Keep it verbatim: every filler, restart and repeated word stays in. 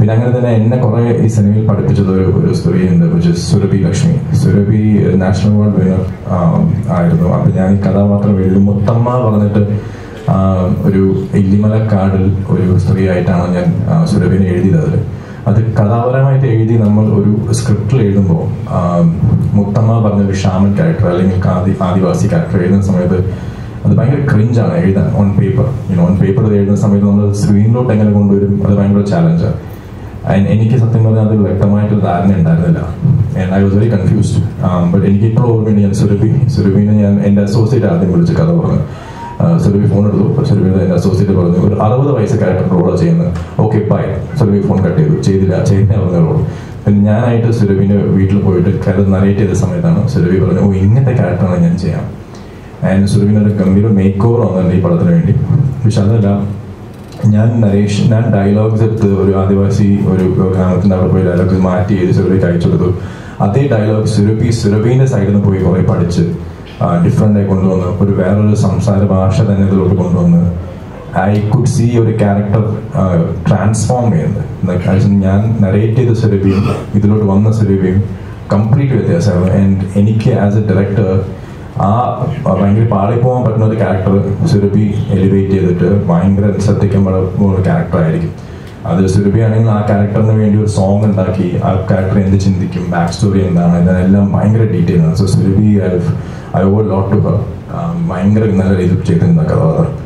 പിന്നെ അങ്ങനെ തന്നെ എന്നെ കുറെ ഈ സിനിമയിൽ പഠിപ്പിച്ചത് ഒരു ഒരു സ്ത്രീയുണ്ട്, which is Surabhi Lakshmi. Surabhi national award winner ആയിരുന്നു. അപ്പം ഞാൻ ഈ കഥാപാത്രം എഴുതി മുത്തമ്മ പറഞ്ഞിട്ട് ഒരു ഇല്ലിമല കാടിൽ ഒരു സ്ത്രീയായിട്ടാണ് ഞാൻ സുരഭിനെ എഴുതിയത്. അതിൽ അത് കഥാപരമായിട്ട് എഴുതി നമ്മൾ ഒരു സ്ക്രിപ്റ്റിൽ എഴുതുമ്പോൾ മുത്തമ്മ പറഞ്ഞൊരു ഷാമൻ ക്യാരക്ടർ അല്ലെങ്കിൽ ആദി ആദിവാസി ക്യാരക്ടർ എഴുതുന്ന സമയത്ത് അത് ഭയങ്കര ക്രിഞ്ചാണ് എഴുതാൻ. On paper you know on paper എഴുതുന്ന സമയത്ത് നമ്മൾ സ്ക്രീനിലോട്ട് എങ്ങനെ കൊണ്ടുവരും, അത് ഭയങ്കര ചാലഞ്ചാണ്. എനിക്ക് സത്യം പറഞ്ഞാൽ അത് വ്യക്തമായിട്ടൊരു ധാരണ ഉണ്ടായിരുന്നില്ല. And I was very confused. But എനിക്ക് ഇപ്പോൾ ഓർമ്മയുണ്ട്, ഞാൻ സുരഭി സുരഭിനെ ഞാൻ എൻ്റെ അസോസിയേറ്റ് ആദ്യം വിളിച്ച് കഥ പറഞ്ഞു. സുരഭി ഫോൺ എടുത്തു. സുരഭി എൻ്റെ അസോസിയേറ്റ് പറഞ്ഞു, ഒരു അറുപത് വയസ്സ് ക്യാരക്ടർ റോളാണ് ചെയ്യുന്നത്. Okay bye. Surabhi phone cut ചെയ്തു. ചെയ്തില്ല ചെയ്തേ പറഞ്ഞ റോൾ. പിന്നെ ഞാനായിട്ട് സുരഭിൻ്റെ വീട്ടിൽ പോയിട്ട് കഥ നരേറ്റ് ചെയ്ത സമയത്താണ് സുരഭി പറഞ്ഞു, ഓ ഇങ്ങനത്തെ ക്യാരക്ടറാണ് ഞാൻ ചെയ്യാം. ആൻഡ് സുരഭിനൊരു ഗംഭീര മേക്ക് ഓവർ വന്നിട്ടുണ്ട് ഈ പടത്തിന് വേണ്ടി. പക്ഷെ അതല്ല, ഞാൻ നരേഷൻ ഞാൻ ഡയലോഗ്സ് എടുത്ത് ഒരു ആദിവാസി ഒരു ഗ്രാമത്തിൻ്റെ അവിടെ പോയി ഡയലോഗ്സ് മാറ്റി ചെയ്ത് സുരഭിക്ക് അയച്ചു കൊടുത്തു. അതേ ഡയലോഗ് സുരഭി സുരഭീൻ്റെ സൈഡിൽ നിന്ന് പോയി കുറേ പഠിച്ച് ഡിഫറെൻ്റ് ആയി കൊണ്ടുവന്ന് ഒരു വേറൊരു സംസാര ഭാഷ തന്നെ ഇതിലോട്ട് കൊണ്ടുവന്ന് ഐ കുഡ് സീ ഒരു ക്യാരക്ടർ ട്രാൻസ്ഫോം ചെയ്യുന്നത്. ഞാൻ നരേറ്റ് ചെയ്ത സുരഭിയും ഇതിലോട്ട് വന്ന സുരഭിയും കംപ്ലീറ്റ് വ്യത്യാസമാണ്. ആൻഡ് എനിക്ക് ആസ് എ ഡയറക്ടർ ആ ഭയങ്കര പാളിപ്പോകാൻ പറ്റുന്ന ഒരു ക്യാരക്ടർ സുരഭി എലിവേറ്റ് ചെയ്തിട്ട് ഭയങ്കര ശ്രദ്ധിക്കാൻ പറ്റുന്ന ഒരു ക്യാരക്ടറായിരിക്കും അത്. സുരഭി ആണെങ്കിൽ ആ ക്യാരക്ടറിന് വേണ്ടി ഒരു സോങ് ഉണ്ടാക്കി ആ ക്യാരക്ടർ എന്ത് ചിന്തിക്കും, ബാക്ക് സ്റ്റോറി എന്താണ്, ഇതിനെല്ലാം ഭയങ്കര ഡീറ്റെയിൽ ആണ്. So Surabhi I I owe lot to her. ഭയങ്കര നല്ല രീതിയിൽ ചെയ്തിരുന്ന കഥാപാത്രം.